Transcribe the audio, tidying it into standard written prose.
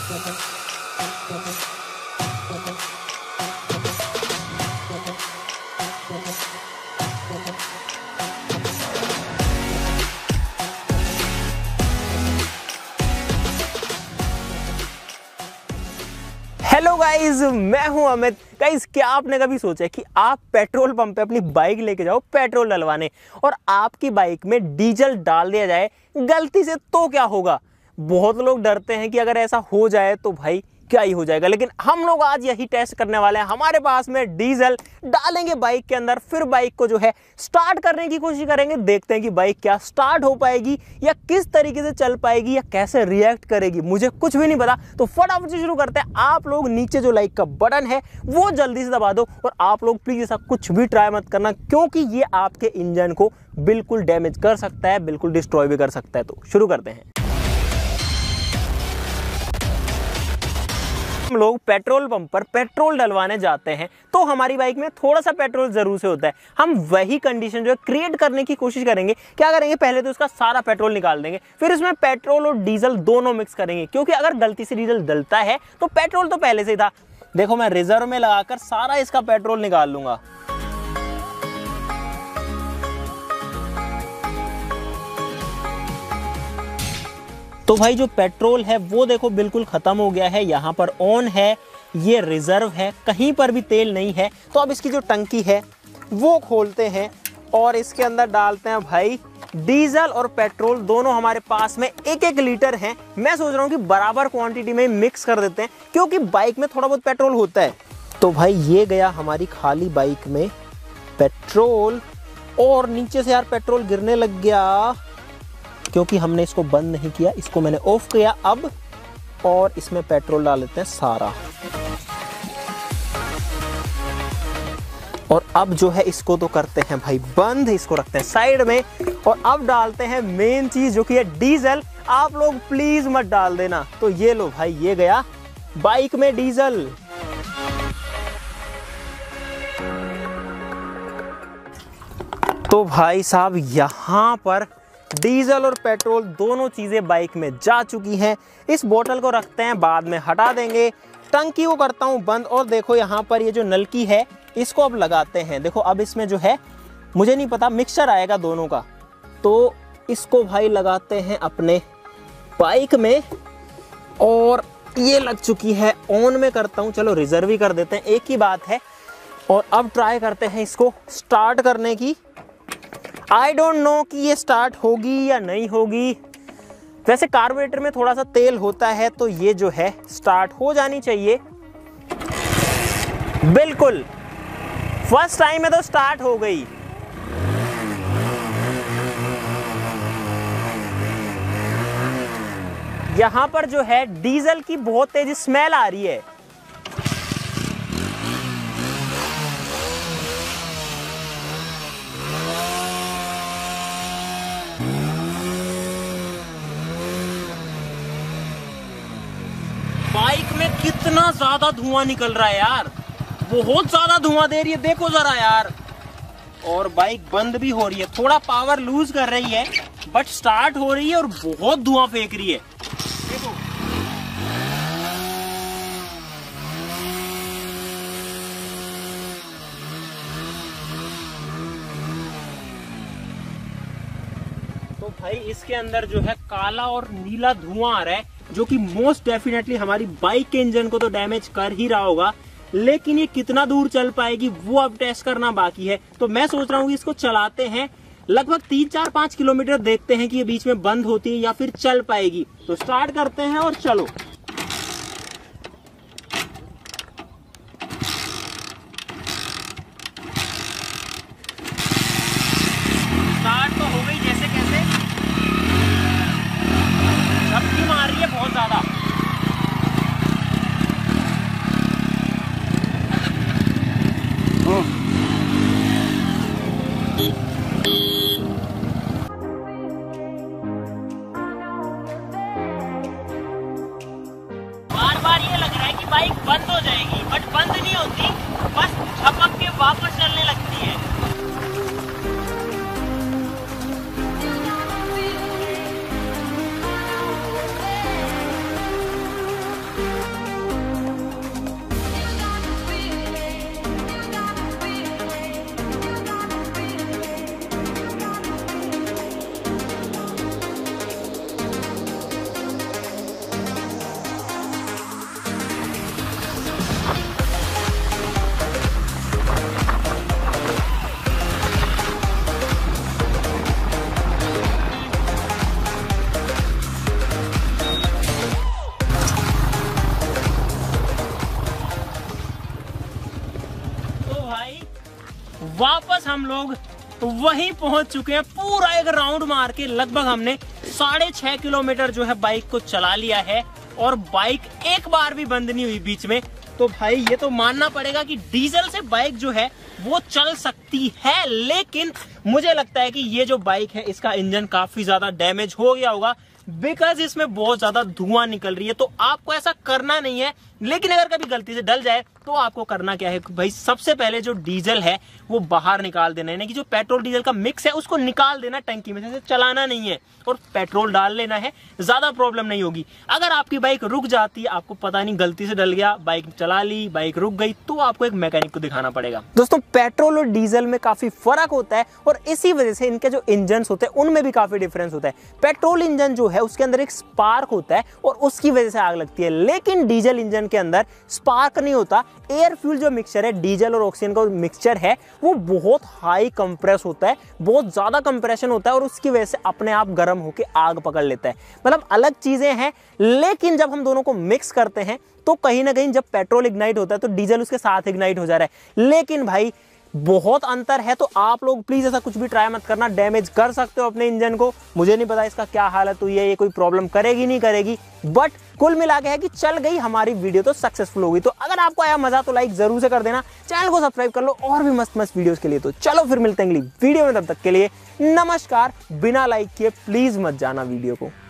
Hello guys, मैं हूं Amit. Guys, क्या आपने कभी सोचा है कि आप पेट्रोल पंप पे अपनी बाइक लेके जाओ पेट्रोल डलवाने और आपकी बाइक में डीजल डाल दिया जाए गलती से, तो क्या होगा? बहुत लोग डरते हैं कि अगर ऐसा हो जाए तो भाई क्या ही हो जाएगा, लेकिन हम लोग आज यही टेस्ट करने वाले हैं। हमारे पास में डीजल डालेंगे बाइक के अंदर, फिर बाइक को जो है स्टार्ट करने की कोशिश करेंगे। देखते हैं कि बाइक क्या स्टार्ट हो पाएगी या किस तरीके से चल पाएगी या कैसे रिएक्ट करेगी, मुझे कुछ भी नहीं पता। तो फटाफट से शुरू करते हैं। आप लोग नीचे जो लाइक का बटन है वो जल्दी से दबा दो और आप लोग प्लीज ऐसा कुछ भी ट्राई मत करना, क्योंकि ये आपके इंजन को बिल्कुल डैमेज कर सकता है, बिल्कुल डिस्ट्रॉय भी कर सकता है। तो शुरू करते हैं। हम लोग पेट्रोल पंप पर पेट्रोल डलवाने जाते हैं तो हमारी बाइक में थोड़ा सा पेट्रोल जरूर से होता है। हम वही कंडीशन जो है क्रिएट करने की कोशिश करेंगे। क्या करेंगे? पहले तो उसका सारा पेट्रोल निकाल देंगे, फिर इसमें पेट्रोल और डीजल दोनों मिक्स करेंगे, क्योंकि अगर गलती से डीजल डलता है तो पेट्रोल तो पहले से ही था। देखो, मैं रिजर्व में लगाकर सारा इसका पेट्रोल निकाल लूंगा। तो भाई जो पेट्रोल है वो देखो बिल्कुल खत्म हो गया है। यहाँ पर ऑन है, ये रिजर्व है, कहीं पर भी तेल नहीं है। तो अब इसकी जो टंकी है वो खोलते हैं और इसके अंदर डालते हैं भाई डीजल और पेट्रोल दोनों। हमारे पास में 1-1 लीटर है। मैं सोच रहा हूँ कि बराबर क्वांटिटी में मिक्स कर देते हैं, क्योंकि बाइक में थोड़ा बहुत पेट्रोल होता है। तो भाई ये गया हमारी खाली बाइक में पेट्रोल, और नीचे से यार पेट्रोल गिरने लग गया क्योंकि हमने इसको बंद नहीं किया, इसको मैंने ऑफ किया अब। और इसमें पेट्रोल डाल देते हैं सारा, और अब जो है इसको तो करते हैं भाई बंद, इसको रखते हैं साइड में। और अब डालते हैं मेन चीज जो कि है डीजल। आप लोग प्लीज मत डाल देना। तो ये लो भाई, ये गया बाइक में डीजल। तो भाई साहब यहां पर डीजल और पेट्रोल दोनों चीजें बाइक में जा चुकी हैं। इस बोतल को रखते हैं, बाद में हटा देंगे। टंकी को करता हूं बंद, और देखो यहाँ पर ये जो नलकी है इसको अब लगाते हैं। देखो अब इसमें जो है मुझे नहीं पता, मिक्सचर आएगा दोनों का। तो इसको भाई लगाते हैं अपने बाइक में, और ये लग चुकी है। ऑन में करता हूँ, चलो रिजर्व ही कर देते हैं, एक ही बात है। और अब ट्राई करते हैं इसको स्टार्ट करने की। आई डोंट नो कि ये स्टार्ट होगी या नहीं होगी। वैसे कार्बोरेटर में थोड़ा सा तेल होता है, तो ये जो है स्टार्ट हो जानी चाहिए। बिल्कुल फर्स्ट टाइम में तो स्टार्ट हो गई। यहां पर जो है डीजल की बहुत तेज स्मेल आ रही है। बाइक में कितना ज्यादा धुआं निकल रहा है यार, बहुत ज्यादा धुआं दे रही है, देखो जरा यार। और बाइक बंद भी हो रही है, थोड़ा पावर लूज कर रही है, बट स्टार्ट हो रही है और बहुत धुआं फेंक रही है। देखो तो भाई इसके अंदर जो है काला और नीला धुआं आ रहा है, जो कि मोस्ट डेफिनेटली हमारी बाइक के इंजन को तो डैमेज कर ही रहा होगा, लेकिन ये कितना दूर चल पाएगी वो अब टेस्ट करना बाकी है। तो मैं सोच रहा हूँ कि इसको चलाते हैं लगभग 3-4-5 किलोमीटर, देखते हैं कि ये बीच में बंद होती है या फिर चल पाएगी। तो स्टार्ट करते हैं और चलो। स्टार्ट तो हो गई जैसे कैसे, झपकी मार रही है बहुत ज्यादा। बार ये लग रहा है कि बाइक बंद हो जाएगी, बट बंद नहीं होती, बस झपक के वापस चलने लगती है। वापस हम लोग वहीं पहुंच चुके हैं। पूरा एक राउंड मार के लगभग हमने 6.5 किलोमीटर जो है बाइक को चला लिया है और बाइक एक बार भी बंद नहीं हुई बीच में। तो भाई ये तो मानना पड़ेगा कि डीजल से बाइक जो है वो चल सकती है, लेकिन मुझे लगता है कि ये जो बाइक है इसका इंजन काफी ज्यादा डैमेज हो गया होगा, बिकॉज इसमें बहुत ज्यादा धुआं निकल रही है। तो आपको ऐसा करना नहीं है, लेकिन अगर कभी गलती से डल जाए तो आपको करना क्या है भाई, सबसे पहले जो डीजल है वो बाहर निकाल देना है, यानी कि जो पेट्रोल डीजल का मिक्स है उसको निकाल देना टंकी में से, चलाना नहीं है और पेट्रोल डाल लेना है, ज्यादा प्रॉब्लम नहीं होगी। अगर आपकी बाइक रुक जाती है, आपको पता नहीं गलती से डल गया, बाइक चला ली, बाइक रुक गई, तो आपको एक मैकेनिक को दिखाना पड़ेगा। दोस्तों पेट्रोल और डीजल में काफी फर्क होता है और इसी वजह से इनके जो इंजन होते हैं उनमें भी काफी डिफरेंस होता है। पेट्रोल इंजन जो है उसके अंदर एक स्पार्क होता है और उसकी वजह से आग लगती है, लेकिन डीजल इंजन के अंदर स्पार्क नहीं होता। एयर फ्यूल जो मिक्सचर है, डीजल और ऑक्सीजन का मिक्सचर है, वो बहुत हाई कंप्रेस होता है, बहुत ज्यादा कंप्रेशन होता है और उसकी वजह से अपने आप गर्म होकर आग पकड़ लेता है। मतलब अलग चीजें हैं, लेकिन जब हम दोनों को मिक्स करते हैं तो कहीं ना कहीं जब पेट्रोल इग्नाइट होता है तो डीजल उसके साथ इग्नाइट हो जा रहा है, लेकिन भाई बहुत अंतर है। तो आप लोग प्लीज ऐसा कुछ भी ट्राई मत करना, डैमेज कर सकते हो अपने इंजन को। मुझे नहीं पता इसका क्या हालत हुई है, ये कोई प्रॉब्लम करेगी नहीं करेगी, बट कुल मिला के है कि चल गई हमारी वीडियो तो सक्सेसफुल होगी। तो अगर आपको आया मजा तो लाइक जरूर से कर देना, चैनल को सब्सक्राइब कर लो और भी मस्त मस्त वीडियोस के लिए। तो चलो फिर मिलते हैं अगली वीडियो में, तब तक के लिए नमस्कार। बिना लाइक किए प्लीज मत जाना वीडियो को।